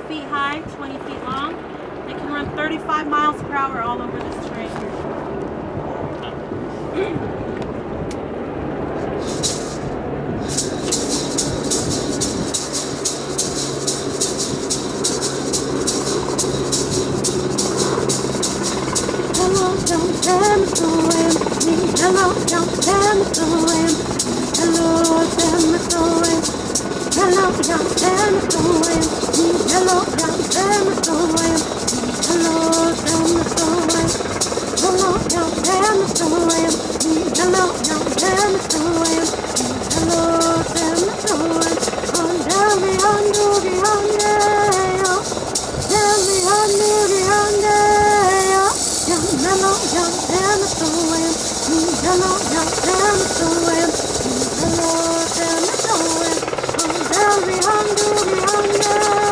feet high, 20 feet long. They can run 35 miles per hour all over this terrain. Hello, don't tell me so hello, don't tell me so hello, tell me so hello, don't tell me so hello, don't tell me so hello, tell me so hello, don't tell me so hello, don't tell me so hello, tell me so on down me on doogie on there, tell me on doogie on there, hello, don't tell me so hello, don't tell me so hello, tell me so on down me on doogie on there.